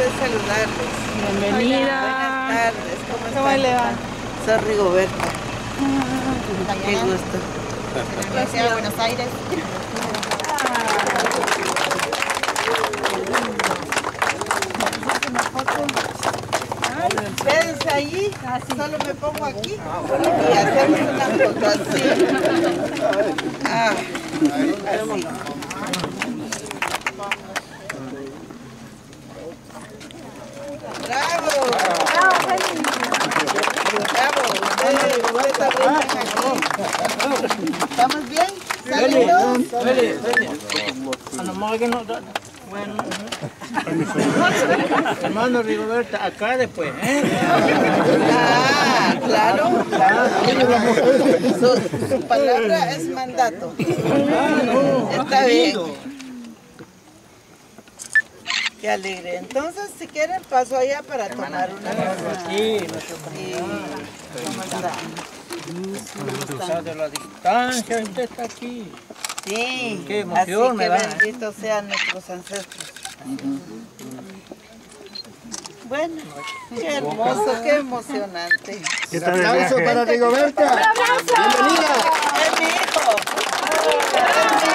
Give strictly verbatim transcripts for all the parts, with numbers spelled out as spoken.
es saludarles. Bienvenida. Buenas tardes, ¿cómo están? ¿Cómo le va? Soy Rigoberta. Ah, Qué gusto. Gracias a Buenos Aires. Quédense allí, solo me pongo aquí y hacemos una foto así. Ah, así. ¡Bravo! ¡Bravo! Ustedes ustedes también están aquí. ¿Estamos bien? ¿Saludos? Hermano Rigoberta, acá después, ¿eh? Ah, claro, claro. Su, su palabra es mandato. Está bien. Qué alegre. Entonces, si quieren, paso allá para tomar una foto. Sí, Sí. ¿Cómo están? cruzado de la distancia, usted está aquí. Sí. Qué emoción Así me que da. benditos sean nuestros ancestros. Bueno, qué hermoso, qué emocionante. ¿Qué tal el aplauso para Rigoberta? ¡Bienvenida! ¡Es mi hijo! ¡Es mi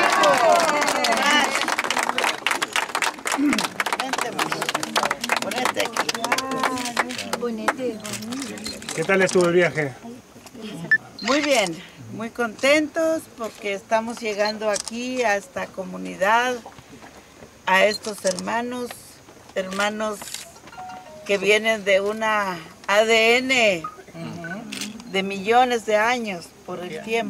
hijo! Vente, mamá. Ponete aquí. ¿Qué tal estuvo el viaje? Muy bien, muy contentos porque estamos llegando aquí a esta comunidad, a estos hermanos, hermanos que vienen de una A D N de millones de años por el tiempo.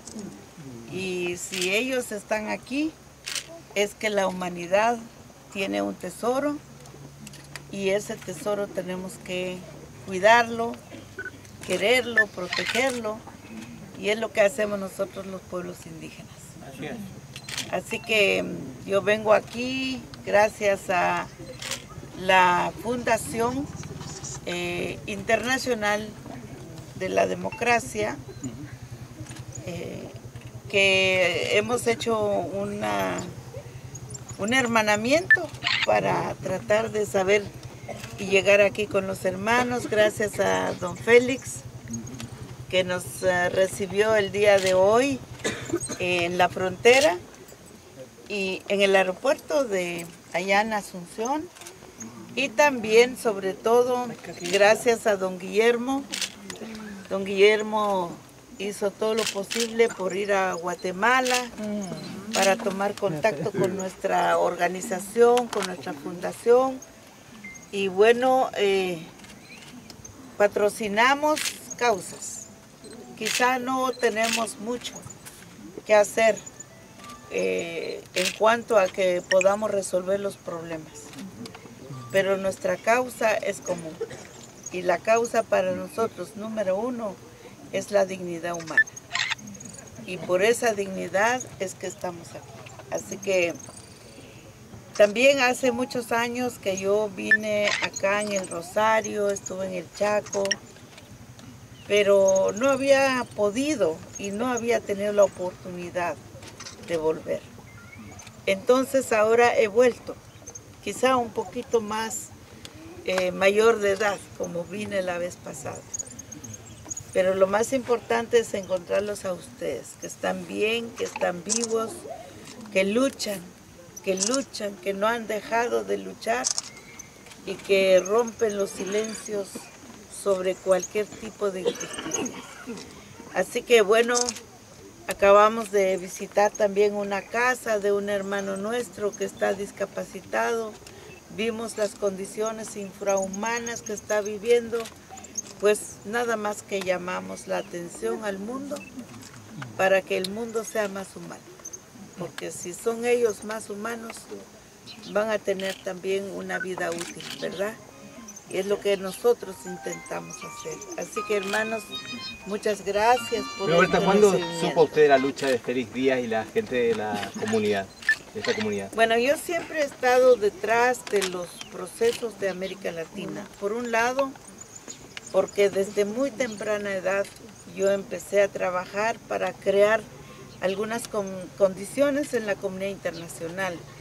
Y si ellos están aquí, es que la humanidad tiene un tesoro y ese tesoro tenemos que cuidarlo, quererlo, protegerlo, y es lo que hacemos nosotros los pueblos indígenas. Así es. Así que yo vengo aquí gracias a la Fundación eh, Internacional de la Democracia, eh, que hemos hecho una, un hermanamiento para tratar de saber y llegar aquí con los hermanos, gracias a don Félix, que nos uh, recibió el día de hoy en la frontera y en el aeropuerto de allá en Asunción, y también sobre todo gracias a don Guillermo. Don Guillermo hizo todo lo posible por ir a Guatemala para tomar contacto con nuestra organización, con nuestra fundación, y bueno, eh, patrocinamos causas. Quizá no tenemos mucho que hacer eh, en cuanto a que podamos resolver los problemas, pero nuestra causa es común, y la causa para nosotros número uno es la dignidad humana, y por esa dignidad es que estamos aquí. Así que también hace muchos años que yo vine acá en el Rosario, estuve en el Chaco, pero no había podido y no había tenido la oportunidad de volver. Entonces ahora he vuelto, quizá un poquito más eh, mayor de edad, como vine la vez pasada. Pero lo más importante es encontrarlos a ustedes, que están bien, que están vivos, que luchan, que luchan, que no han dejado de luchar y que rompen los silencios sobre cualquier tipo de injusticia. Así que bueno, acabamos de visitar también una casa de un hermano nuestro que está discapacitado. Vimos las condiciones infrahumanas que está viviendo, pues nada más que llamamos la atención al mundo para que el mundo sea más humano. Porque si son ellos más humanos, van a tener también una vida útil, ¿verdad? Y es lo que nosotros intentamos hacer. Así que, hermanos, muchas gracias por el Rigoberta, ¿cuándo reconocimiento. supo usted de la lucha de Félix Díaz y la gente de la comunidad, de esta comunidad? Bueno, yo siempre he estado detrás de los procesos de América Latina. Por un lado, porque desde muy temprana edad yo empecé a trabajar para crear algunas con- condiciones en la comunidad internacional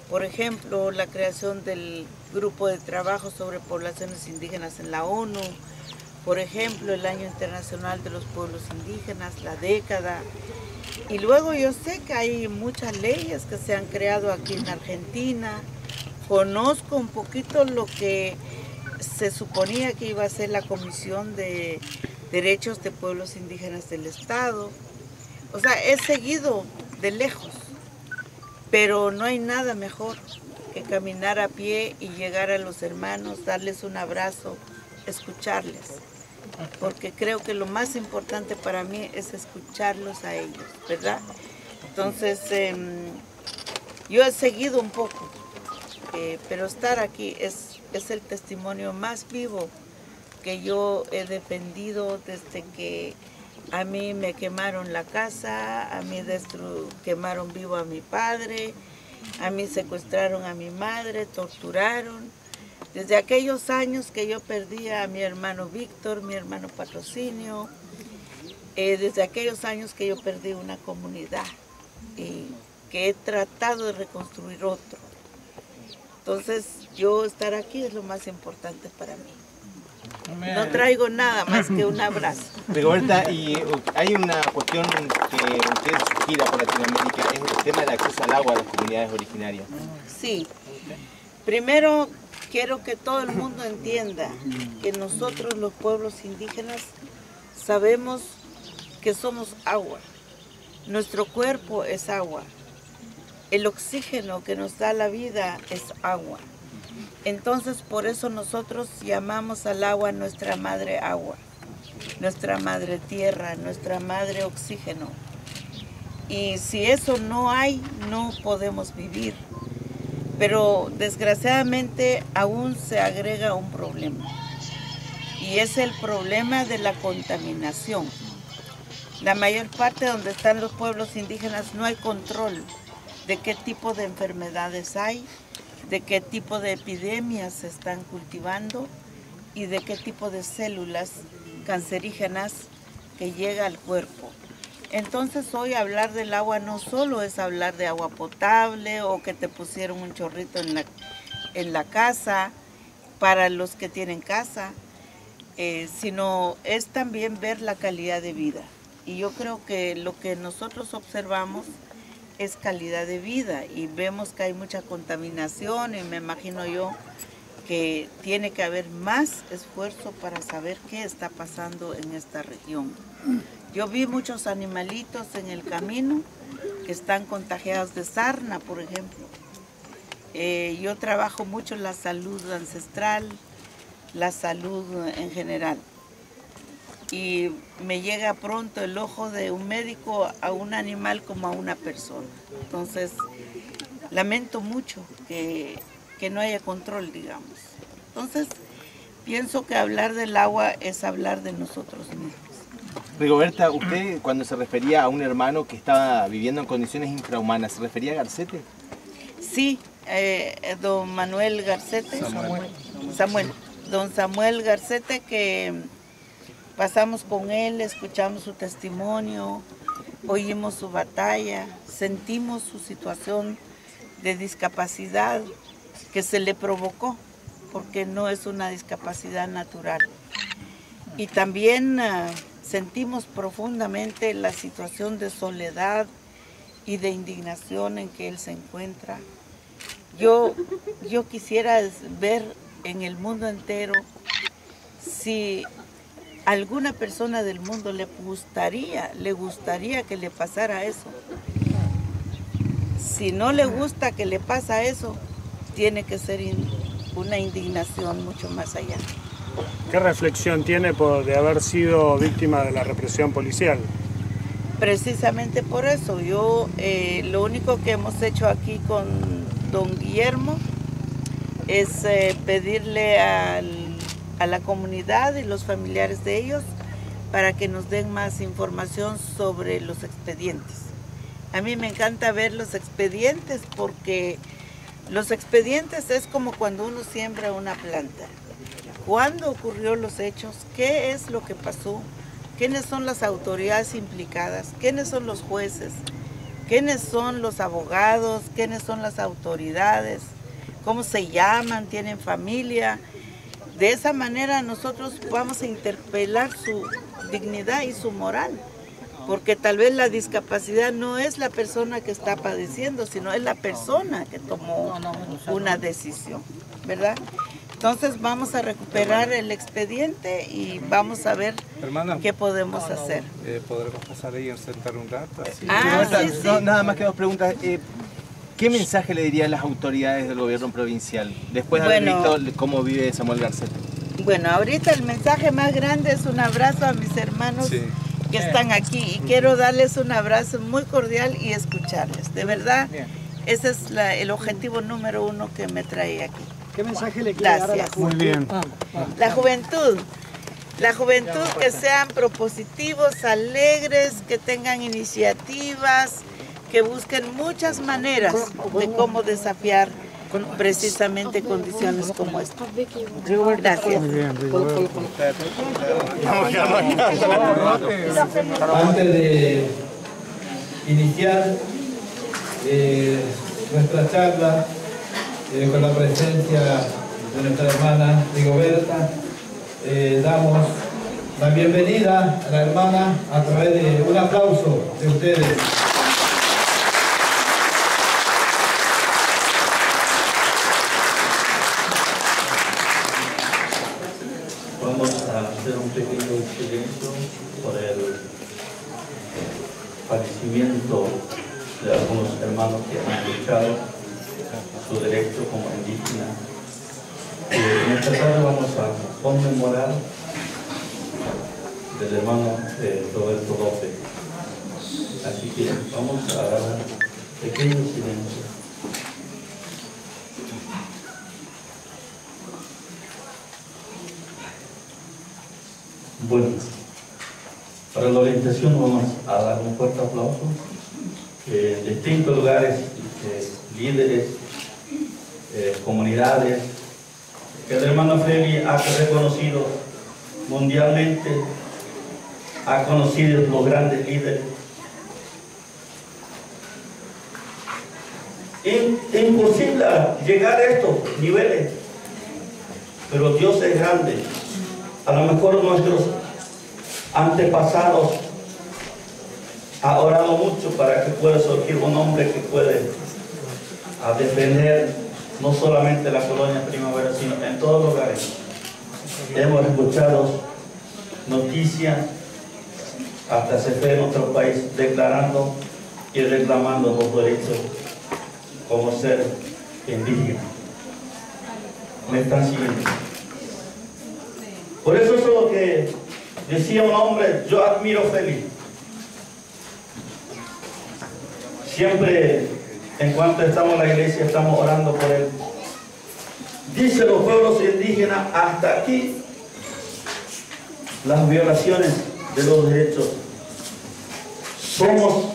Por ejemplo, la creación del grupo de trabajo sobre poblaciones indígenas en la ONU, por ejemplo, el Año Internacional de los Pueblos Indígenas, la década. Y luego yo sé que hay muchas leyes que se han creado aquí en Argentina. Conozco un poquito lo que se suponía que iba a ser la Comisión de Derechos de Pueblos Indígenas del Estado. O sea, he seguido de lejos, pero no hay nada mejor que caminar a pie y llegar a los hermanos, darles un abrazo, escucharles. Porque creo que lo más importante para mí es escucharlos a ellos, ¿verdad? Entonces, eh, yo he seguido un poco, eh, pero estar aquí es, es el testimonio más vivo que yo he defendido desde que a mí me quemaron la casa, a mí destru quemaron vivo a mi padre, a mí secuestraron a mi madre, torturaron. Desde aquellos años que yo perdí a mi hermano Víctor, mi hermano Patrocinio, eh, desde aquellos años que yo perdí una comunidad y que he tratado de reconstruir otro. Entonces, yo estar aquí es lo más importante para mí. No traigo nada más que un abrazo. Rigoberta, y hay una cuestión que usted gira por Latinoamérica, es el tema del acceso al agua a las comunidades originarias. Sí. Primero, quiero que todo el mundo entienda que nosotros los pueblos indígenas sabemos que somos agua. Nuestro cuerpo es agua. El oxígeno que nos da la vida es agua. Entonces, por eso nosotros llamamos al agua nuestra madre agua, nuestra madre tierra, nuestra madre oxígeno. Y si eso no hay, no podemos vivir. Pero desgraciadamente aún se agrega un problema, y es el problema de la contaminación. La mayor parte donde están los pueblos indígenas no hay control de qué tipo de enfermedades hay, de qué tipo de epidemias se están cultivando y de qué tipo de células cancerígenas que llega al cuerpo. Entonces hoy hablar del agua no solo es hablar de agua potable o que te pusieron un chorrito en la, en la casa para los que tienen casa, eh, sino es también ver la calidad de vida. Y yo creo que lo que nosotros observamos es calidad de vida y vemos que hay mucha contaminación y me imagino yo que tiene que haber más esfuerzo para saber qué está pasando en esta región. Yo vi muchos animalitos en el camino que están contagiados de sarna, por ejemplo. Eh, yo trabajo mucho la salud ancestral, la salud en general. Y me llega pronto el ojo de un médico a un animal como a una persona. Entonces, lamento mucho que, que no haya control, digamos. Entonces, pienso que hablar del agua es hablar de nosotros mismos. Rigoberta, usted cuando se refería a un hermano que estaba viviendo en condiciones infrahumanas, ¿se refería a Garcete? Sí, eh, don Manuel Garcete. Samuel. Samuel. Don Samuel Garcete, que pasamos con él, escuchamos su testimonio, oímos su batalla, sentimos su situación de discapacidad que se le provocó, porque no es una discapacidad natural. Y también uh, sentimos profundamente la situación de soledad y de indignación en que él se encuentra. Yo, yo quisiera ver en el mundo entero si alguna persona del mundo le gustaría, le gustaría que le pasara eso. Si no le gusta que le pasa eso, tiene que ser in, una indignación mucho más allá. ¿Qué reflexión tiene por de haber sido víctima de la represión policial? Precisamente por eso, yo eh, lo único que hemos hecho aquí con don Guillermo es eh, pedirle al, a la comunidad y los familiares de ellos para que nos den más información sobre los expedientes. A mí me encanta ver los expedientes porque los expedientes es como cuando uno siembra una planta. ¿Cuándo ocurrió los hechos? ¿Qué es lo que pasó? ¿Quiénes son las autoridades implicadas? ¿Quiénes son los jueces? quiénes son los abogados, quiénes son las autoridades, cómo se llaman, tienen familia. De esa manera nosotros vamos a interpelar su dignidad y su moral, porque tal vez la discapacidad no es la persona que está padeciendo, sino es la persona que tomó una decisión, ¿verdad? Entonces vamos a recuperar el expediente y vamos a ver Hermana, qué podemos hacer. Eh, ¿Podremos pasar ahí y sentar un rato? Así. Ah, No, sí, sí. no, nada más que dos preguntas. Eh, ¿Qué mensaje le dirían las autoridades del gobierno provincial después de Bueno. haber visto cómo vive Samuel Garcete? Bueno, ahorita el mensaje más grande es un abrazo a mis hermanos Sí. que están aquí y quiero darles un abrazo muy cordial y escucharles. De verdad, ese es la- el objetivo número uno que me trae aquí. ¿Qué mensaje le quiere dar a la Gracias. Muy bien. La juventud, la juventud que sean propositivos, alegres, que tengan iniciativas, que busquen muchas maneras de cómo desafiar precisamente condiciones como esta. Gracias. Muy bien, Rigoberto. Antes de iniciar eh, nuestra charla eh, con la presencia de nuestra hermana Rigoberta, eh, damos la bienvenida a la hermana a través de un aplauso de ustedes. Vamos a hacer un pequeño silencio por el fallecimiento de algunos hermanos que han luchado su derecho como indígena. Eh, en esta tarde vamos a conmemorar del hermano de Roberto López. Así que vamos a dar un pequeño silencio. Bueno, para la orientación vamos a dar un fuerte aplauso. Eh, en distintos lugares, eh, líderes, eh, comunidades, que el hermano Freddy ha reconocido mundialmente, ha conocido los grandes líderes. Es imposible llegar a estos niveles, pero Dios es grande. A lo mejor nuestros antepasados han orado mucho para que pueda surgir un hombre que puede a defender no solamente la colonia Primavera, sino en todos lugares. Hemos escuchado noticias, hasta se fue en nuestro país declarando y reclamando los derechos como ser indígena. ¿Me están siguiendo? Por eso es lo que decía un hombre, yo admiro a Félix. Siempre, en cuanto estamos en la iglesia, estamos orando por él. Dice los pueblos indígenas, hasta aquí, las violaciones de los derechos. Somos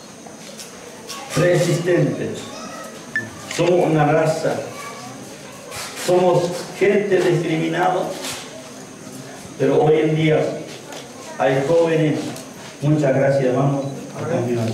resistentes, somos una raza, somos gente discriminada. Pero hoy en día hay jóvenes, muchas gracias hermanos, a continuación.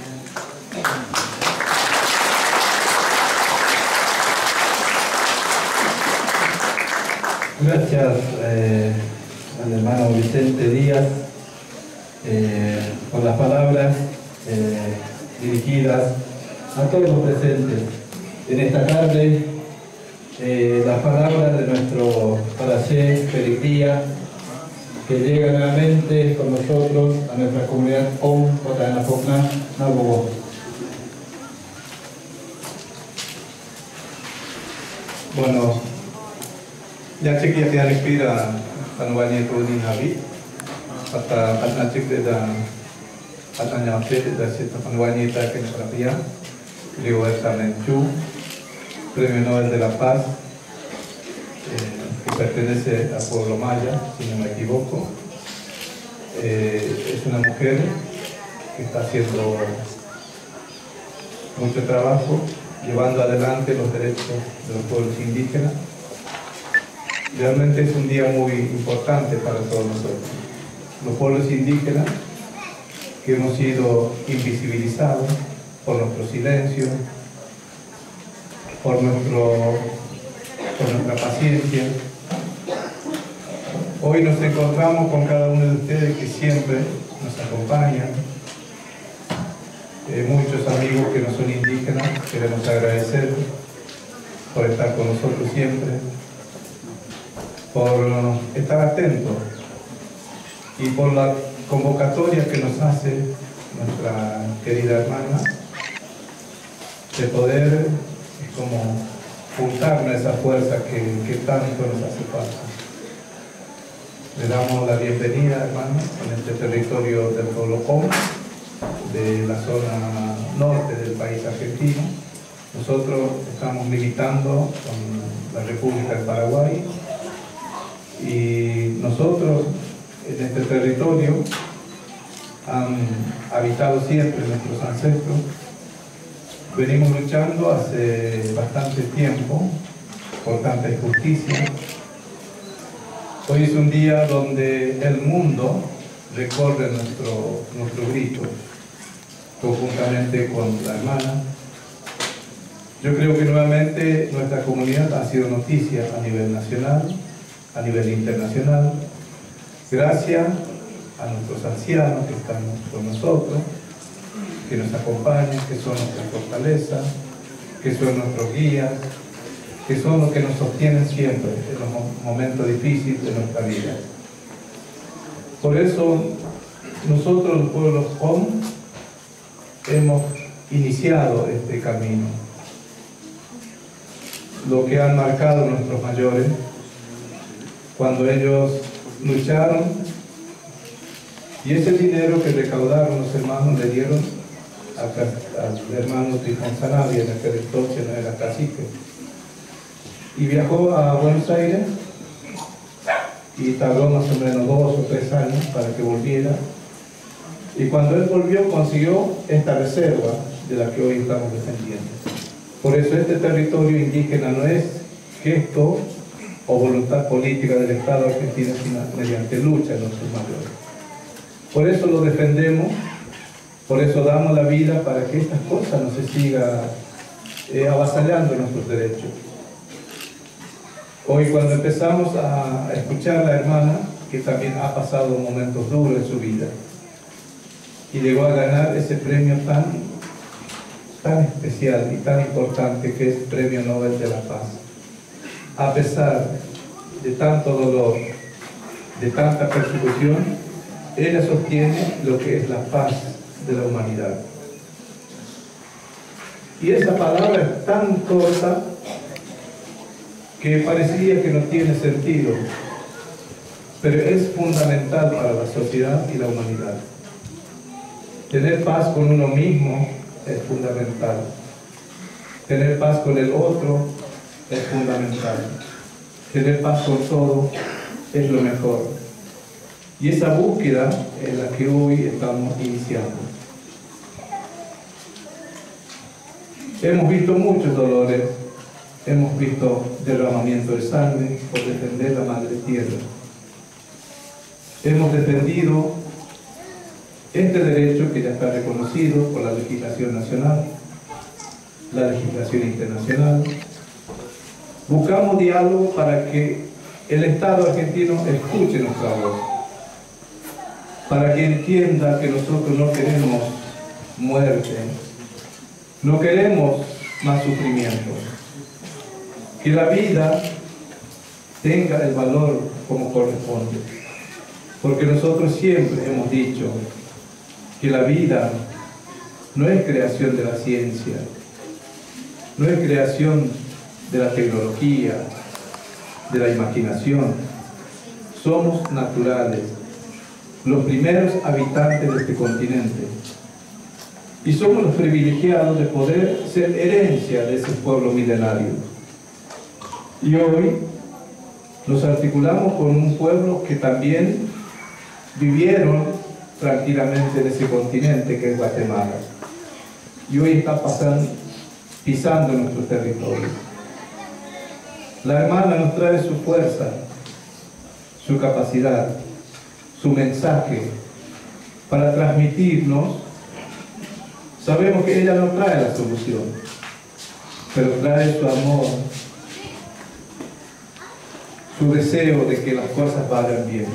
Gracias eh, al hermano Vicente Díaz eh, por las palabras eh, dirigidas a todos los presentes en esta tarde. Eh, las palabras de nuestro Paracé Félix Díaz, que llega nuevamente con nosotros a nuestra comunidad Om Otanapocna Nabogo. Bueno, ya cek ya tiada respira panuani tu ni nabi kata kata cek da kata nyampe da sita panuani ta que para pia Rigoberta Menchú, Premio Nobel de la Paz, eh, que pertenece al pueblo maya, si no me equivoco. Eh, es una mujer que está haciendo mucho trabajo, llevando adelante los derechos de los pueblos indígenas. Realmente es un día muy importante para todos nosotros. Los pueblos indígenas que hemos sido invisibilizados, por nuestro silencio, por, nuestro, por nuestra paciencia. Hoy nos encontramos con cada uno de ustedes que siempre nos acompañan. Eh, muchos amigos que no son indígenas, queremos agradecer por estar con nosotros siempre, por estar atentos y por la convocatoria que nos hace nuestra querida hermana de poder como juntarnos a esa fuerza que, que tanto nos hace falta. Le damos la bienvenida, hermanos, en este territorio del pueblo Com, de la zona norte del país argentino. Nosotros estamos militando con la República del Paraguay y nosotros en este territorio han habitado siempre nuestros ancestros. Venimos luchando hace bastante tiempo por tanta injusticia. Hoy es un día donde el mundo recorre nuestro, nuestro grito, conjuntamente con la hermana. Yo creo que nuevamente nuestra comunidad ha sido noticia a nivel nacional, a nivel internacional, gracias a nuestros ancianos que están con nosotros, que nos acompañan, que son nuestra fortaleza, que son nuestros guías, que son los que nos sostienen siempre en los momentos difíciles de nuestra vida. Por eso nosotros los pueblos Com hemos iniciado este camino. Lo que han marcado nuestros mayores cuando ellos lucharon, y ese dinero que recaudaron los hermanos le dieron al, al hermano Trifón Sanabria, en aquel entonces no era cacique, y viajó a Buenos Aires y tardó más o menos dos o tres años para que volviera, y cuando él volvió consiguió esta reserva de la que hoy estamos defendiendo. Por eso este territorio indígena no es gesto o voluntad política del Estado argentino, sino mediante lucha de nuestros mayores. Por eso lo defendemos, por eso damos la vida para que estas cosas no se sigan eh, avasallando nuestros derechos. Hoy cuando empezamos a escuchar a la hermana, que también ha pasado momentos duros en su vida, y llegó a ganar ese premio tan, tan especial y tan importante que es el Premio Nobel de la Paz. A pesar de tanto dolor, de tanta persecución, ella sostiene lo que es la paz de la humanidad. Y esa palabra es tan corta que parecería que no tiene sentido, pero es fundamental para la sociedad y la humanidad. Tener paz con uno mismo es fundamental. Tener paz con el otro es fundamental. Tener paz con todo es lo mejor. Y esa búsqueda es la que hoy estamos iniciando. Hemos visto muchos dolores, hemos visto derramamiento de sangre por defender la madre tierra. Hemos defendido este derecho que ya está reconocido por la legislación nacional, la legislación internacional. Buscamos diálogo para que el Estado argentino escuche nuestra voz, para que entienda que nosotros no queremos muerte, no queremos más sufrimiento, que la vida tenga el valor como corresponde, porque nosotros siempre hemos dicho que la vida no es creación de la ciencia, no es creación de la tecnología, de la imaginación. Somos naturales, los primeros habitantes de este continente, y somos los privilegiados de poder ser herencia de ese pueblo milenario. Y hoy nos articulamos con un pueblo que también vivieron tranquilamente en ese continente que es Guatemala, y hoy está pasando, pisando nuestro territorio. La hermana nos trae su fuerza, su capacidad, su mensaje para transmitirnos Sabemos que ella no trae la solución, pero trae su amor, su deseo de que las cosas vayan bien.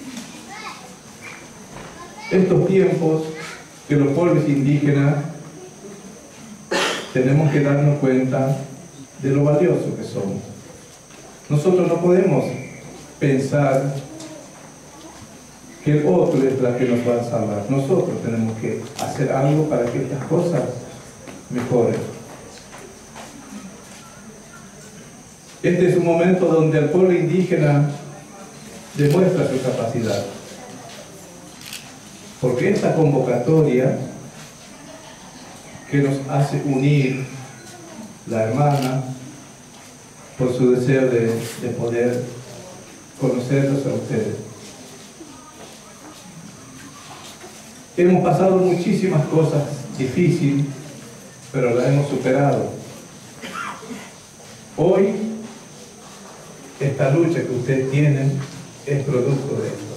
Estos tiempos que los pueblos indígenas tenemos que darnos cuenta de lo valioso que somos. Nosotros no podemos pensar que el otro es la que nos va a salvar. Nosotros tenemos que hacer algo para que estas cosas mejoren. Este es un momento donde el pueblo indígena demuestra su capacidad. Porque esta convocatoria que nos hace unir la hermana por su deseo de, de poder conocerlos a ustedes. Hemos pasado muchísimas cosas difíciles, pero las hemos superado. Hoy, esta lucha que ustedes tienen es producto de esto.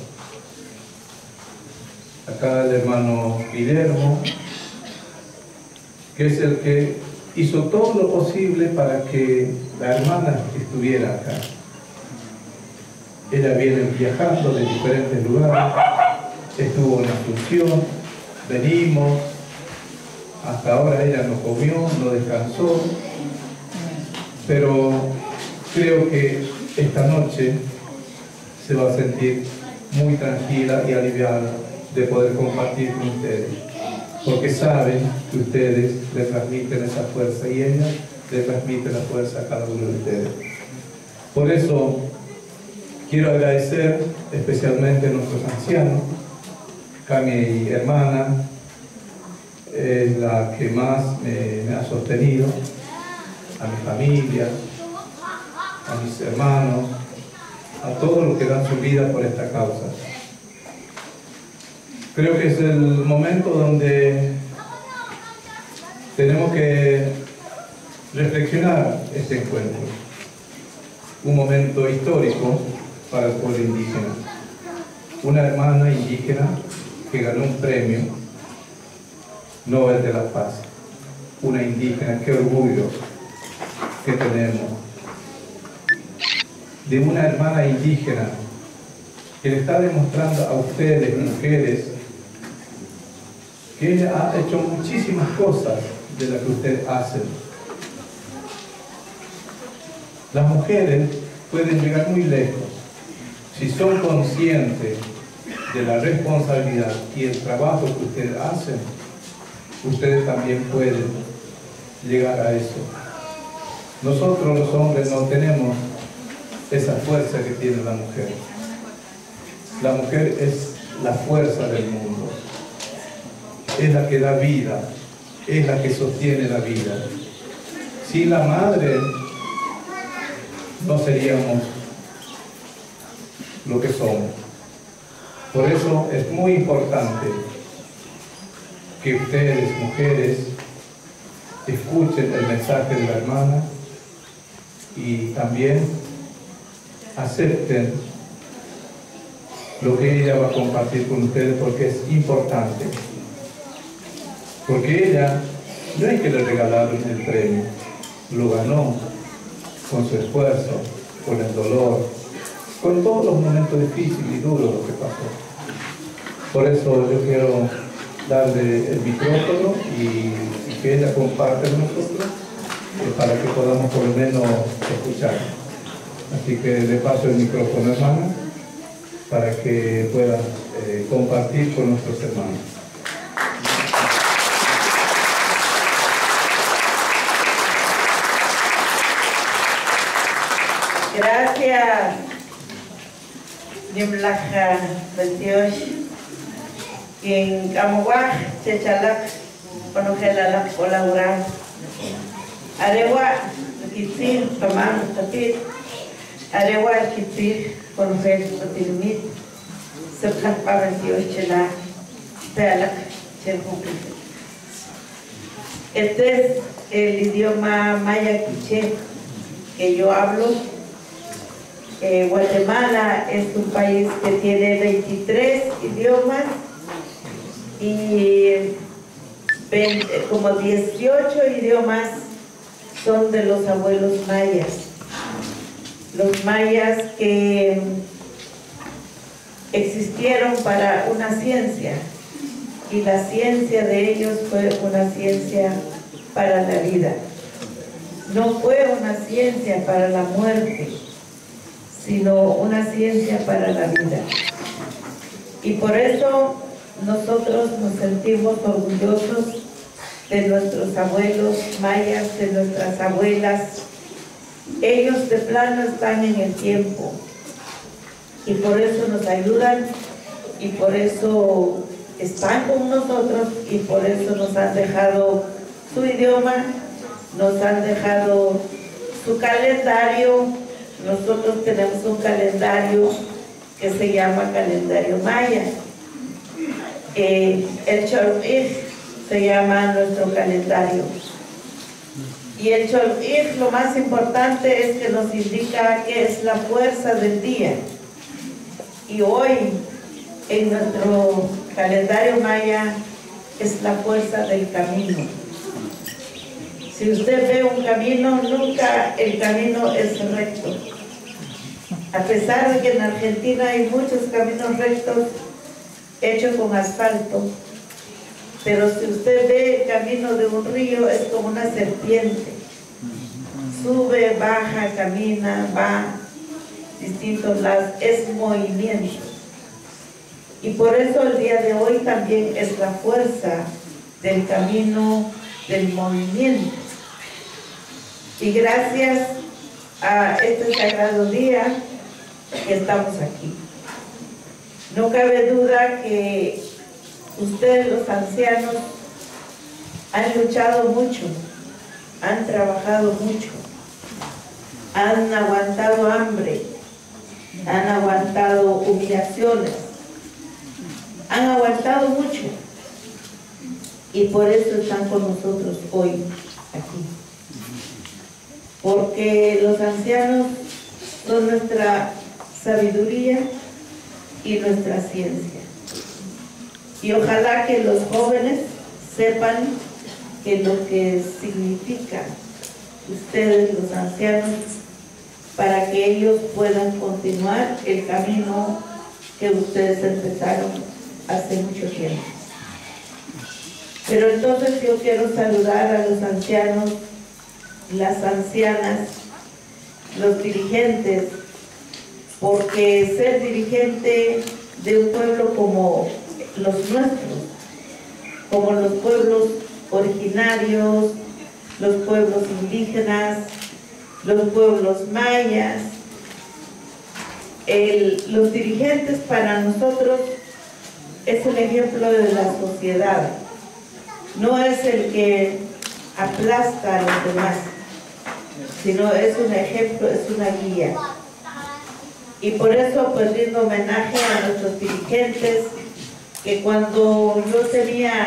Acá el hermano Guillermo, que es el que hizo todo lo posible para que la hermana estuviera acá. Ella viene viajando de diferentes lugares, estuvo en Asunción, venimos, hasta ahora ella no comió, no descansó, pero creo que esta noche se va a sentir muy tranquila y aliviada de poder compartir con ustedes, porque saben que ustedes le transmiten esa fuerza y ella le transmite la fuerza a cada uno de ustedes. Por eso quiero agradecer especialmente a nuestros ancianos. Cami, hermana, es la que más me, me ha sostenido, a mi familia, a mis hermanos, a todos los que dan su vida por esta causa. Creo que es el momento donde tenemos que reflexionar este encuentro. Un momento histórico para el pueblo indígena. Una hermana indígena que ganó un premio Nobel de la Paz. Una indígena, qué orgullo que tenemos. De una hermana indígena que le está demostrando a ustedes, mujeres, que ella ha hecho muchísimas cosas de las que ustedes hacen. Las mujeres pueden llegar muy lejos si son conscientes de la responsabilidad y el trabajo que ustedes hacen. Ustedes también pueden llegar a eso. Nosotros los hombres no tenemos esa fuerza que tiene la mujer. La mujer es la fuerza del mundo. Es la que da vida, es la que sostiene la vida. Sin la madre no seríamos lo que somos. Por eso es muy importante que ustedes, mujeres, escuchen el mensaje de la hermana y también acepten lo que ella va a compartir con ustedes, porque es importante. Porque ella no es que le regalaron el premio, lo ganó con su esfuerzo, con el dolor, con todos los momentos difíciles y duros lo que pasó. Por eso yo quiero darle el micrófono y que ella comparte con nosotros eh, para que podamos por lo menos escuchar. Así que le paso el micrófono, hermana, para que pueda eh, compartir con nuestros hermanos. Gracias, Nimlaja veintiocho, quien Camuaj, Chechalac, Conogelalac, colaborar. Arewa, Kitzil, Tomán, Tapit, Arewa, Kitzil, Conogel, Patilmit, Sepjalpa veintiocho, Chela, Pealac, Cheljupi. Este es el idioma maya quiché que yo hablo. Eh, Guatemala es un país que tiene veintitrés idiomas y como dieciocho idiomas son de los abuelos mayas. Los mayas que existieron para una ciencia, y la ciencia de ellos fue una ciencia para la vida. No fue una ciencia para la muerte, sino una ciencia para la vida. Y por eso nosotros nos sentimos orgullosos de nuestros abuelos mayas, de nuestras abuelas. Ellos de plano están en el tiempo y por eso nos ayudan y por eso están con nosotros y por eso nos han dejado su idioma, nos han dejado su calendario. Nosotros tenemos un calendario que se llama calendario maya. Eh, el Chol'ij se llama nuestro calendario. Y el Chol'ij, lo más importante es que nos indica que es la fuerza del día. Y hoy, en nuestro calendario maya, es la fuerza del camino. Si usted ve un camino, nunca el camino es recto. A pesar de que en Argentina hay muchos caminos rectos hechos con asfalto, pero si usted ve el camino de un río, es como una serpiente. Sube, baja, camina, va, distintos lados, es movimiento. Y por eso el día de hoy también es la fuerza del camino del movimiento. Y gracias a este sagrado día que estamos aquí. No cabe duda que ustedes, los ancianos, han luchado mucho, han trabajado mucho, han aguantado hambre, han aguantado humillaciones, han aguantado mucho y por eso están con nosotros hoy aquí. Porque los ancianos son nuestra sabiduría y nuestra ciencia. Y ojalá que los jóvenes sepan que lo que significa ustedes, los ancianos, para que ellos puedan continuar el camino que ustedes empezaron hace mucho tiempo. Pero entonces yo quiero saludar a los ancianos, las ancianas, los dirigentes, porque ser dirigente de un pueblo como los nuestros, como los pueblos originarios, los pueblos indígenas, los pueblos mayas, el, los dirigentes para nosotros es el ejemplo de la sociedad, no es el que aplasta a los demás, sino es un ejemplo, es una guía. Y por eso pues rindo homenaje a nuestros dirigentes, que cuando yo tenía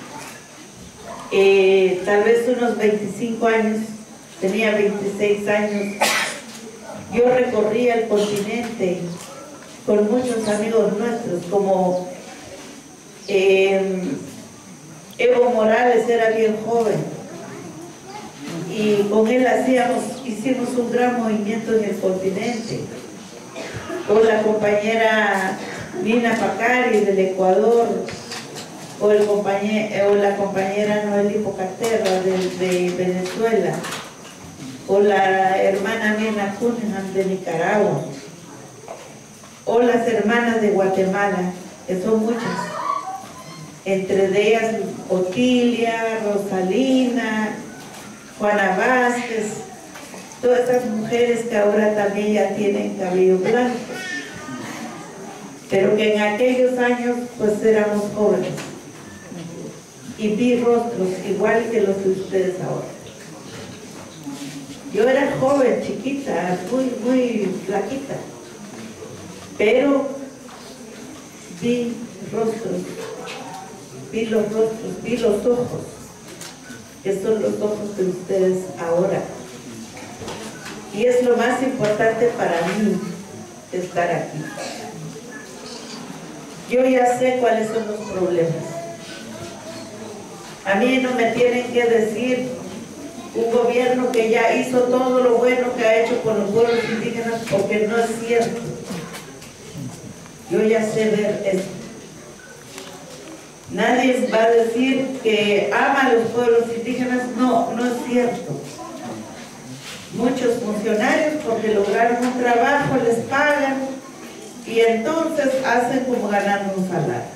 eh, tal vez unos veinticinco años, tenía veintiséis años, yo recorría el continente con muchos amigos nuestros, como eh, Evo Morales era bien joven, y con él hacíamos, hicimos un gran movimiento en el continente, con la compañera Nina Pacari del Ecuador, o, el compañero, o la compañera Noeli Pocaterra de, de Venezuela, o la hermana Nina Cunningham de Nicaragua, o las hermanas de Guatemala, que son muchas, entre ellas Otilia, Rosalina, Juana Vázquez, todas esas mujeres que ahora también ya tienen cabello blanco, pero que en aquellos años pues éramos jóvenes y vi rostros igual que los de ustedes ahora. Yo era joven, chiquita, muy, muy flaquita, pero vi rostros, vi los rostros, vi los ojos, que son los ojos de ustedes ahora. Y es lo más importante para mí estar aquí. Yo ya sé cuáles son los problemas. A mí no me tienen que decir un gobierno que ya hizo todo lo bueno que ha hecho por los pueblos indígenas, porque no es cierto. Yo ya sé ver eso. Nadie va a decir que ama a los pueblos indígenas. No, no es cierto. Muchos funcionarios, porque lograron un trabajo, les pagan y entonces hacen como ganando un salario.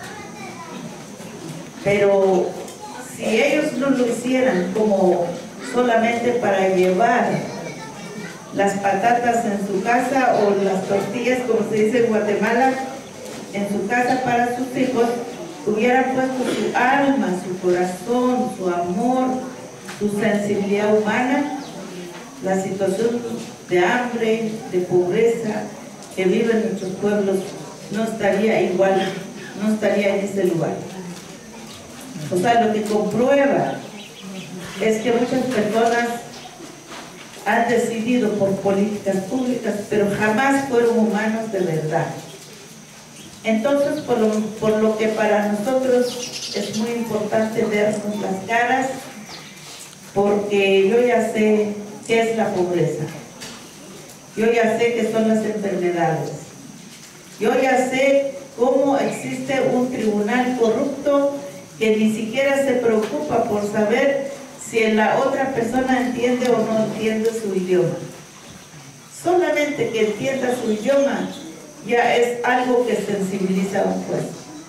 Pero si ellos no lo hicieran como solamente para llevar las patatas en su casa o las tortillas, como se dice en Guatemala, en su casa para sus hijos, hubieran puesto su alma, su corazón, su amor, su sensibilidad humana, la situación de hambre, de pobreza que viven nuestros pueblos no estaría igual, no estaría en ese lugar. O sea, lo que comprueba es que muchas personas han decidido por políticas públicas, pero jamás fueron humanos de verdad. Entonces, por lo, por lo que para nosotros es muy importante vernos las caras, porque yo ya sé qué es la pobreza. Yo ya sé qué son las enfermedades. Yo ya sé cómo existe un tribunal corrupto que ni siquiera se preocupa por saber si la otra persona entiende o no entiende su idioma. Solamente que entienda su idioma ya es algo que sensibiliza a un juez.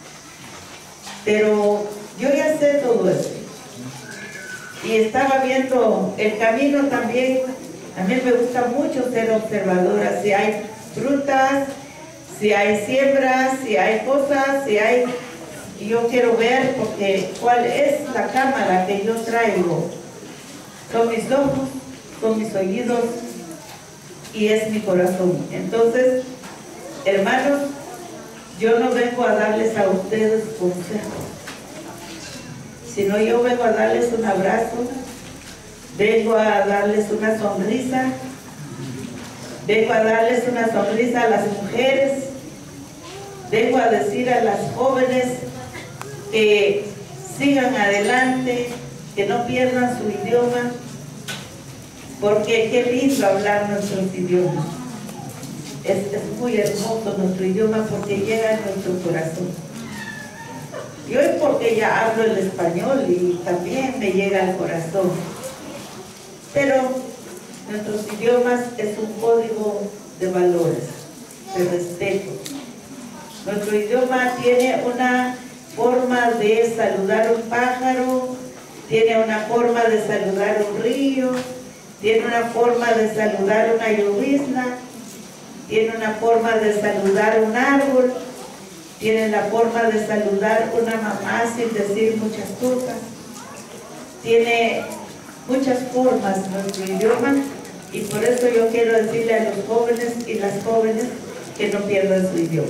Pero yo ya sé todo eso. Y estaba viendo el camino también. A mí me gusta mucho ser observadora. Si hay frutas, si hay siembras, si hay cosas, si hay... Y yo quiero ver, porque cuál es la cámara que yo traigo. Son mis ojos, son mis oídos y es mi corazón. Entonces, hermanos, yo no vengo a darles a ustedes consejos, sino yo vengo a darles un abrazo, vengo a darles una sonrisa, vengo a darles una sonrisa a las mujeres, vengo a decir a las jóvenes que sigan adelante, que no pierdan su idioma, porque qué lindo hablar nuestros idiomas. Es, es muy hermoso nuestro idioma porque llega a nuestro corazón. Y hoy porque ya hablo el español y también me llega al corazón. Pero nuestros idiomas es un código de valores, de respeto. Nuestro idioma tiene una forma de saludar a un pájaro, tiene una forma de saludar a un río, tiene una forma de saludar a una llovizna, tiene una forma de saludar a un árbol, tiene la forma de saludar a una mamá sin decir muchas cosas. Tiene muchas formas nuestro idioma y por eso yo quiero decirle a los jóvenes y las jóvenes que no pierdan su idioma.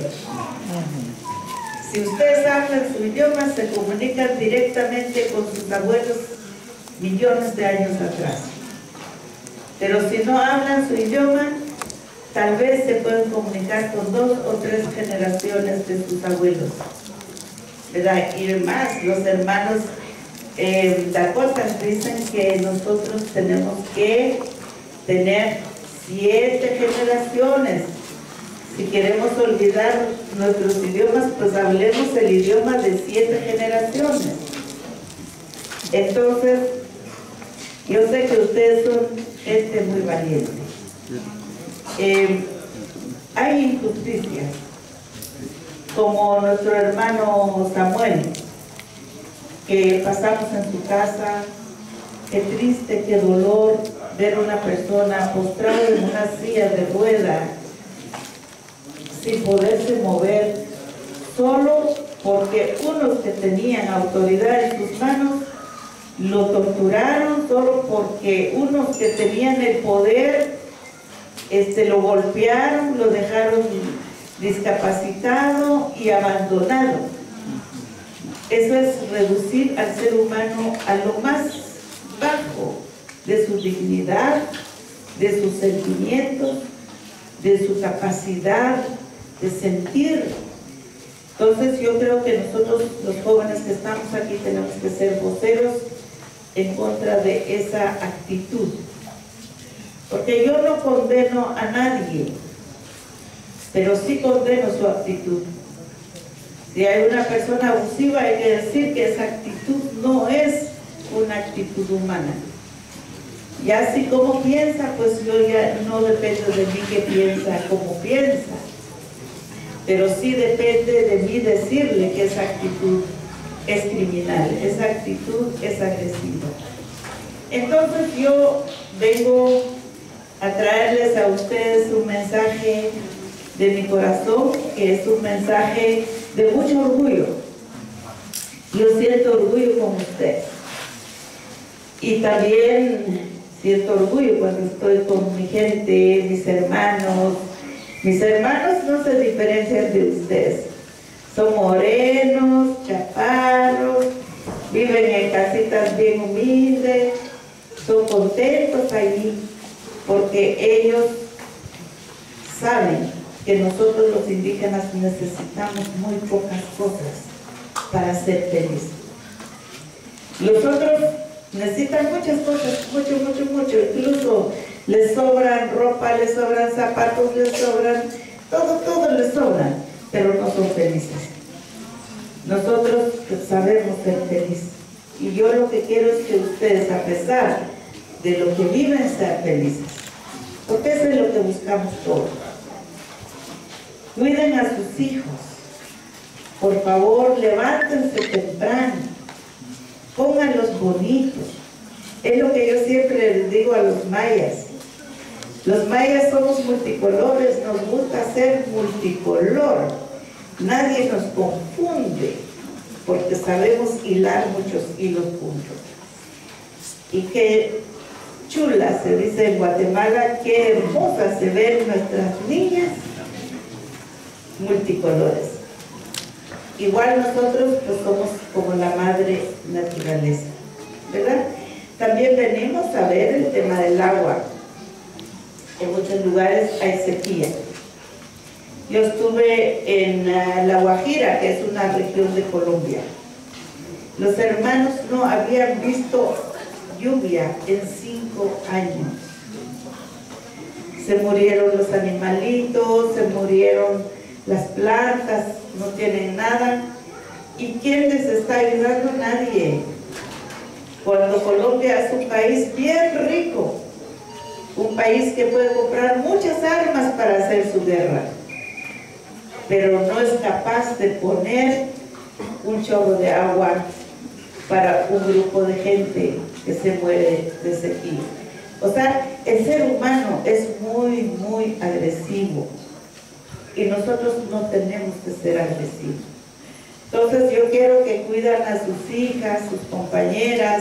Si ustedes hablan su idioma, se comunican directamente con sus abuelos millones de años atrás. Pero si no hablan su idioma, tal vez se pueden comunicar con dos o tres generaciones de sus abuelos, ¿verdad? Y además, los hermanos eh, Dakotas dicen que nosotros tenemos que tener siete generaciones. Si queremos olvidar nuestros idiomas, pues hablemos el idioma de siete generaciones. Entonces, yo sé que ustedes son gente muy valiente. Eh, hay injusticias, como nuestro hermano Samuel, que pasamos en su casa. Qué triste, qué dolor ver a una persona postrada en una silla de rueda, sin poderse mover, solo porque unos que tenían autoridad en sus manos lo torturaron, solo porque unos que tenían el poder este, lo golpearon, lo dejaron discapacitado y abandonado. Eso es reducir al ser humano a lo más bajo de su dignidad, de sus sentimientos, de su capacidad de sentir. Entonces yo creo que nosotros, los jóvenes que estamos aquí, tenemos que ser voceros en contra de esa actitud. Porque yo no condeno a nadie, pero sí condeno su actitud. Si hay una persona abusiva, hay que decir que esa actitud no es una actitud humana. Y así como piensa, pues yo ya no depende de mí que piensa como piensa, pero sí depende de mí decirle que esa actitud es criminal, esa actitud es agresiva. Entonces yo vengo a traerles a ustedes un mensaje de mi corazón, que es un mensaje de mucho orgullo. Yo siento orgullo con usted. Y también siento orgullo cuando estoy con mi gente, mis hermanos. Mis hermanos no se diferencian de ustedes. Son morenos, chaparros, viven en casitas bien humildes, son contentos allí, porque ellos saben que nosotros los indígenas necesitamos muy pocas cosas para ser felices. Los otros necesitan muchas cosas, mucho, mucho, mucho, incluso les sobran ropa, les sobran zapatos, les sobran, todo, todo les sobra, pero no son felices. Nosotros sabemos ser felices. Y yo lo que quiero es que ustedes, a pesar de lo que viven, sean felices. Porque eso es lo que buscamos todos. Cuiden a sus hijos. Por favor, levántense temprano. Pónganlos bonitos. Es lo que yo siempre les digo a los mayas. Los mayas somos multicolores, nos gusta ser multicolor. Nadie nos confunde, porque sabemos hilar muchos hilos juntos. Y qué chula se dice en Guatemala, qué hermosas se ven nuestras niñas multicolores. Igual nosotros pues somos como la madre naturaleza, ¿verdad? También venimos a ver el tema del agua. En muchos lugares hay sequía. Yo estuve en uh, La Guajira, que es una región de Colombia. Los hermanos no habían visto lluvia en cinco años. Se murieron los animalitos, se murieron las plantas, no tienen nada. ¿Y quién les está ayudando? Nadie. Cuando Colombia es un país bien rico, un país que puede comprar muchas armas para hacer su guerra, pero no es capaz de poner un chorro de agua para un grupo de gente que se muere de sequía. O sea, el ser humano es muy, muy agresivo y nosotros no tenemos que ser agresivos. Entonces yo quiero que cuidan a sus hijas, sus compañeras.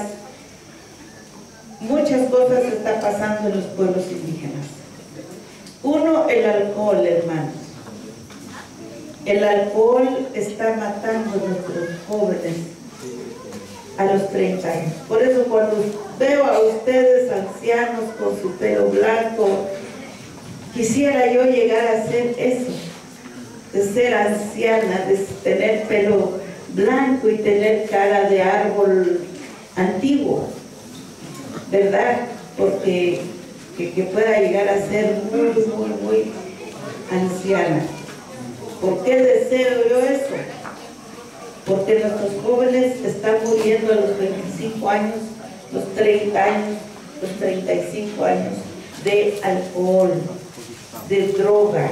Muchas cosas están pasando en los pueblos indígenas. Uno, el alcohol, hermanos. El alcohol está matando a nuestros jóvenes a los treinta años. Por eso cuando veo a ustedes ancianos con su pelo blanco, quisiera yo llegar a ser eso, de ser anciana, de tener pelo blanco y tener cara de árbol antiguo, ¿verdad? Porque que, que pueda llegar a ser muy, muy, muy anciana. ¿Por qué deseo yo eso? Porque nuestros jóvenes están muriendo a los veinticinco años, los treinta años, los treinta y cinco años de alcohol, de droga,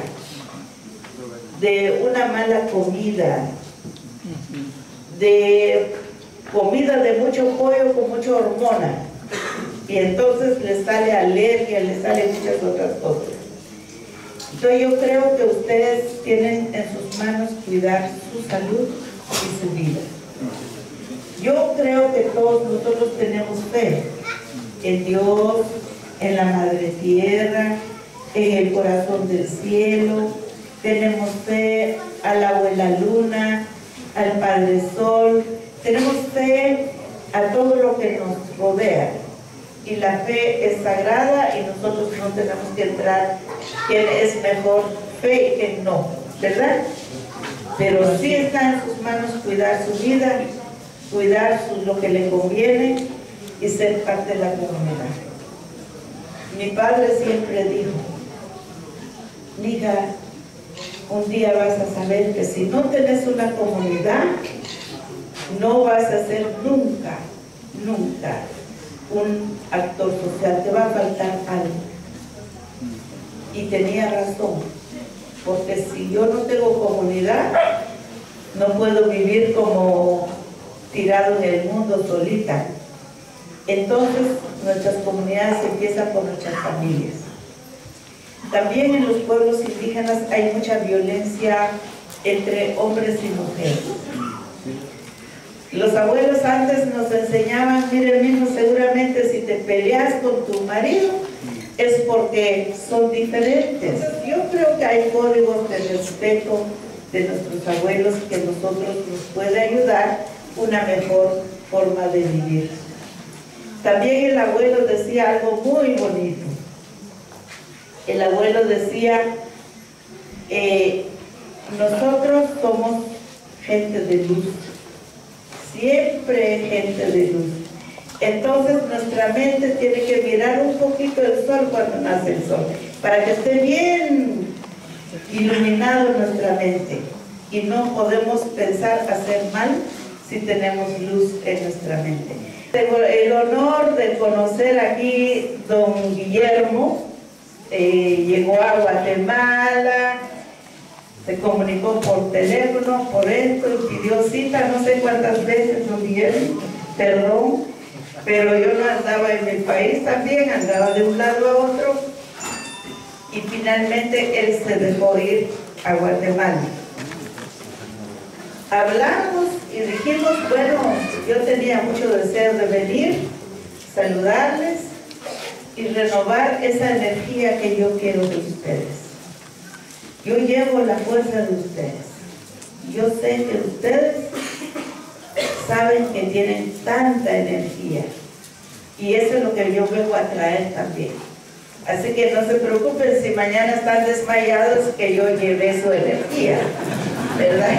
de una mala comida, de comida de mucho pollo con mucha hormona, y entonces les sale alergia, les salen muchas otras cosas. Entonces yo creo que ustedes tienen en sus manos cuidar su salud y su vida. Yo creo que todos nosotros tenemos fe en Dios, en la Madre Tierra, en el corazón del cielo. Tenemos fe a la Abuela Luna, al Padre Sol. Tenemos fe a todo lo que nos rodea. Y la fe es sagrada y nosotros no tenemos que entrar quién es mejor fe y quién no. ¿verdad? Pero sí está en sus manos cuidar su vida, cuidar su, lo que le conviene y ser parte de la comunidad. Mi padre siempre dijo, hija, un día vas a saber que si no tenés una comunidad, no vas a ser nunca, nunca un actor social, te va a faltar algo. Y tenía razón, porque si yo no tengo comunidad, no puedo vivir como tirado en el mundo solita. Entonces, nuestras comunidades empiezan por nuestras familias. También en los pueblos indígenas hay mucha violencia entre hombres y mujeres. Los abuelos antes nos enseñaban, mire, mijo, seguramente si te peleas con tu marido es porque son diferentes. Yo creo que hay códigos de respeto de nuestros abuelos que a nosotros nos puede ayudar una mejor forma de vivir. También el abuelo decía algo muy bonito. El abuelo decía, eh, nosotros somos gente de luz, siempre gente de luz. Entonces nuestra mente tiene que mirar un poquito el sol cuando nace el sol, para que esté bien iluminado nuestra mente. Y no podemos pensar hacer mal si tenemos luz en nuestra mente. Tengo el honor de conocer aquí don Guillermo, eh, llegó a Guatemala, se comunicó por teléfono, por esto, y pidió cita no sé cuántas veces, don Guillermo, perdón, pero yo no andaba en mi país también, andaba de un lado a otro, y finalmente él se dejó ir a Guatemala. Hablamos y dijimos, bueno, yo tenía mucho deseo de venir, saludarles y renovar esa energía que yo quiero de ustedes. Yo llevo la fuerza de ustedes. Yo sé que ustedes saben que tienen tanta energía y eso es lo que yo vengo a traer también. Así que no se preocupen si mañana están desmayados, que yo llevé su energía, ¿verdad?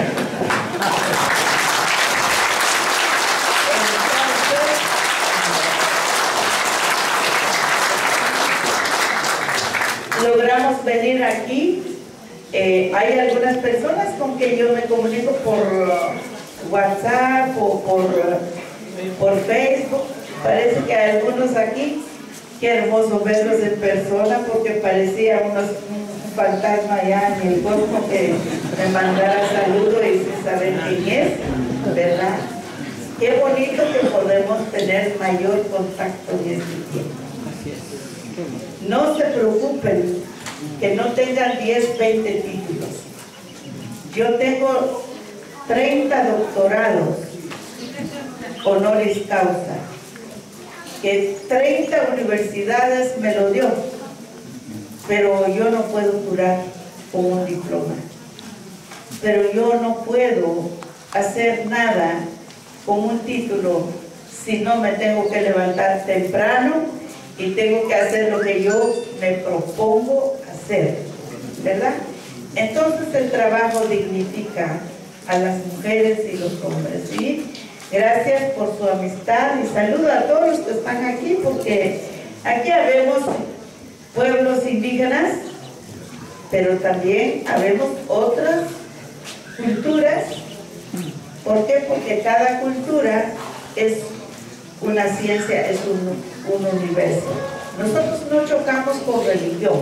Logramos venir aquí. Eh, hay algunas personas con que yo me comunico por uh, WhatsApp o por, uh, por Facebook. Parece que hay algunos aquí. Qué hermoso verlos en persona, porque parecía unos, un fantasma allá en el cuerpo que me mandara saludo y sin saber quién es, ¿verdad? Qué bonito que podemos tener mayor contacto en este tiempo. No se preocupen que no tengan diez, veinte títulos. Yo tengo treinta doctorados honoris causa, que treinta universidades me lo dio, pero yo no puedo curar con un diploma. Pero yo no puedo hacer nada con un título si no me tengo que levantar temprano y tengo que hacer lo que yo me propongo hacer, ¿verdad? Entonces el trabajo dignifica a las mujeres y los hombres, ¿sí? Gracias por su amistad y saludo a todos los que están aquí, porque aquí habemos pueblos indígenas, pero también habemos otras culturas. ¿Por qué? Porque cada cultura es una ciencia, es un, un universo. Nosotros no chocamos con religión.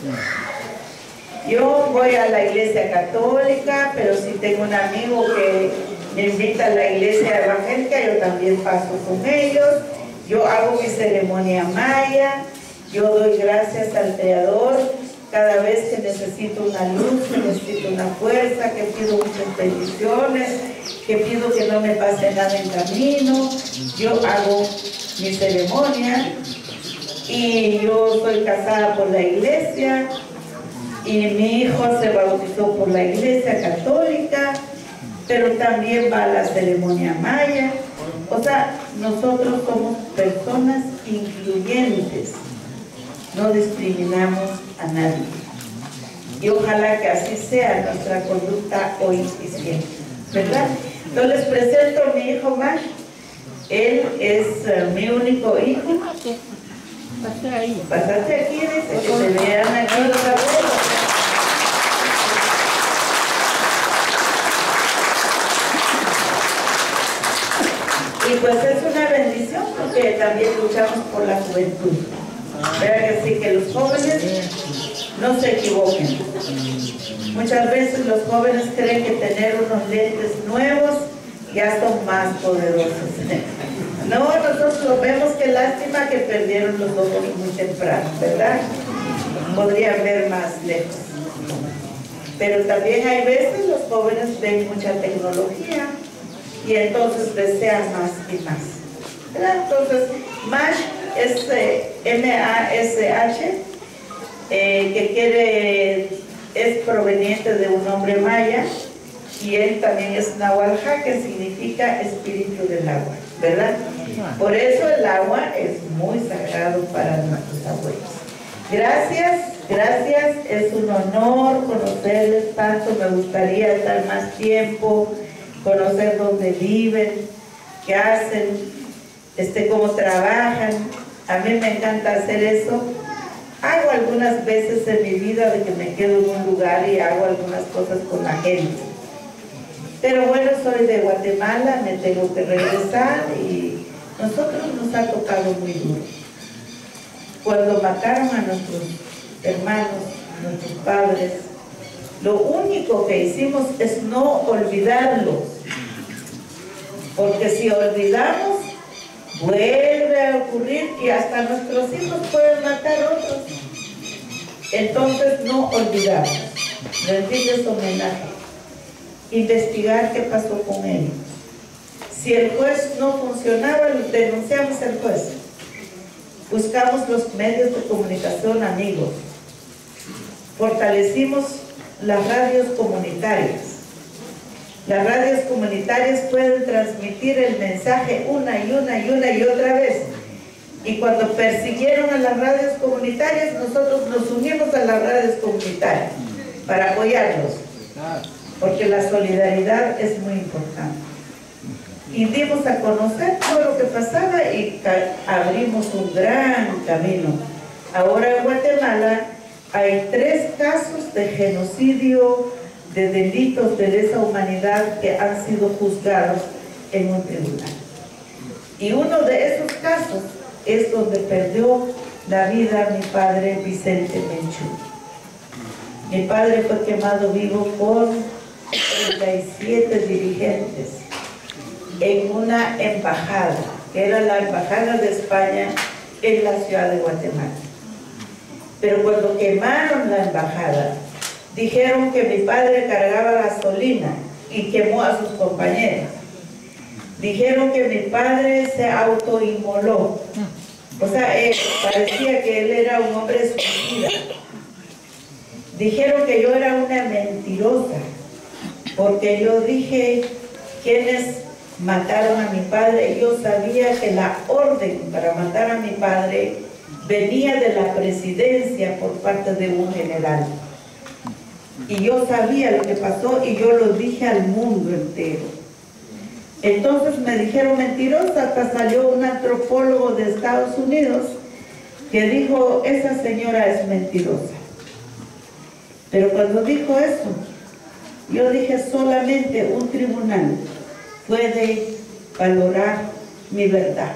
Yo voy a la iglesia católica, pero si tengo un amigo que me invita a la iglesia evangélica, yo también paso con ellos. Yo hago mi ceremonia maya, yo doy gracias al Creador cada vez que necesito una luz, que necesito una fuerza, que pido muchas bendiciones, que pido que no me pase nada en camino. Yo hago mi ceremonia y yo soy casada por la iglesia y mi hijo se bautizó por la iglesia católica, pero también va a la ceremonia maya. O sea, nosotros somos personas incluyentes, no discriminamos a nadie. y ojalá que así sea nuestra conducta hoy y siempre, ¿verdad? Entonces les presento a mi hijo Mash. Él es uh, mi único hijo. Pasate aquí, dice, que se vean aquí los abuelos. Y pues es una bendición porque también luchamos por la juventud. Vean que sí, que los jóvenes no se equivoquen. Muchas veces los jóvenes creen que tener unos lentes nuevos ya son más poderosos. No, nosotros vemos que lástima que perdieron los ojos muy temprano, ¿verdad? Podrían ver más lejos. Pero también hay veces los jóvenes ven mucha tecnología y entonces desean más y más, ¿verdad? Entonces, Mash es eh, M A S H, eh, que quiere, es proveniente de un nombre maya, y él también es Nahualja, que significa espíritu del agua, ¿verdad? Por eso el agua es muy sagrado para nuestros abuelos. Gracias, gracias, es un honor conocerles tanto, me gustaría estar más tiempo, conocer dónde viven, qué hacen, este, cómo trabajan. A mí me encanta hacer eso. Hago algunas veces en mi vida de que me quedo en un lugar y hago algunas cosas con la gente. Pero bueno, soy de Guatemala, me tengo que regresar y nosotros nos ha tocado muy duro. Cuando mataron a nuestros hermanos, a nuestros padres, lo único que hicimos es no olvidarlos. Porque si olvidamos, vuelve a ocurrir y hasta nuestros hijos pueden matar a otros. Entonces no olvidamos, rendirles homenaje, investigar qué pasó con ellos. Si el juez no funcionaba, denunciamos al juez. Buscamos los medios de comunicación amigos. Fortalecimos las radios comunitarias. Las radios comunitarias pueden transmitir el mensaje una y una y una y otra vez. Y cuando persiguieron a las radios comunitarias, nosotros nos unimos a las radios comunitarias para apoyarlos. Porque la solidaridad es muy importante. Y dimos a conocer todo lo que pasaba y abrimos un gran camino. Ahora en Guatemala hay tres casos de genocidio, de delitos de lesa humanidad que han sido juzgados en un tribunal. Y uno de esos casos es donde perdió la vida mi padre Vicente Menchú. Mi padre fue quemado vivo por treinta y siete dirigentes en una embajada, que era la embajada de España en la ciudad de Guatemala. Pero cuando quemaron la embajada, dijeron que mi padre cargaba gasolina y quemó a sus compañeros. Dijeron que mi padre se autoinmoló. O sea, él, parecía que él era un hombre suicida. Dijeron que yo era una mentirosa, porque yo dije quiénes mataron a mi padre. Yo sabía que la orden para matar a mi padre venía de la presidencia por parte de un general. Y yo sabía lo que pasó y yo lo dije al mundo entero. Entonces me dijeron mentirosa, hasta salió un antropólogo de Estados Unidos que dijo, esa señora es mentirosa. Pero cuando dijo eso, yo dije, solamente un tribunal puede valorar mi verdad.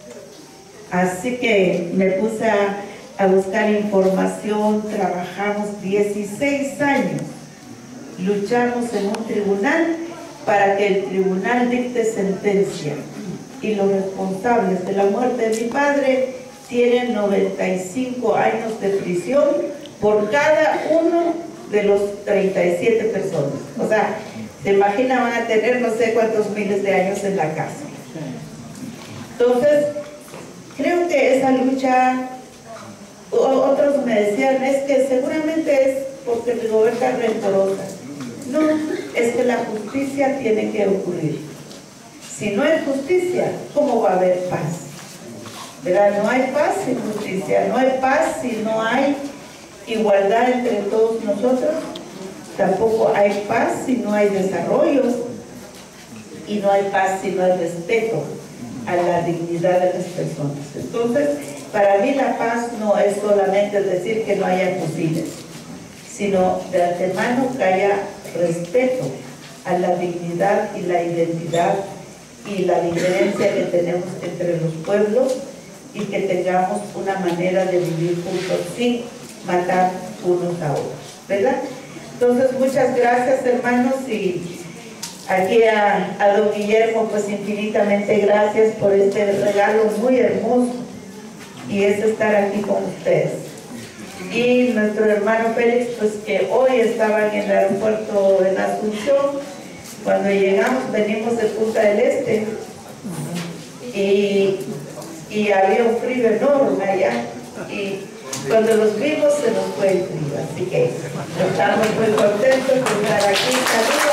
Así que me puse a, a buscar información, trabajamos dieciséis años, luchamos en un tribunal para que el tribunal dicte sentencia. Y los responsables de la muerte de mi padre tienen noventa y cinco años de prisión por cada uno de los treinta y siete personas. O sea, se imagina, van a tener no sé cuántos miles de años en la cárcel. Entonces, creo que esa lucha, otros me decían, es que seguramente es porque Rigoberta es rencorosa. No, es que la justicia tiene que ocurrir. Si no hay justicia, ¿cómo va a haber paz? ¿Verdad? No hay paz sin justicia, no hay paz si no hay igualdad entre todos nosotros, tampoco hay paz si no hay desarrollo, y no hay paz si no hay respeto a la dignidad de las personas. Entonces, para mí la paz no es solamente decir que no haya fusiles, sino de antemano que haya respeto a la dignidad y la identidad y la diferencia que tenemos entre los pueblos, y que tengamos una manera de vivir juntos sin matar unos a otros, ¿verdad? Entonces, muchas gracias, hermanos, y aquí a, a don Guillermo, pues infinitamente gracias por este regalo muy hermoso, y es estar aquí con ustedes. Y nuestro hermano Félix, pues que hoy estaba en el aeropuerto en Asunción. Cuando llegamos, venimos de Punta del Este, y, y había un frío enorme allá, y cuando los vimos se nos fue el frío, así que estamos muy contentos de estar aquí. Saludos.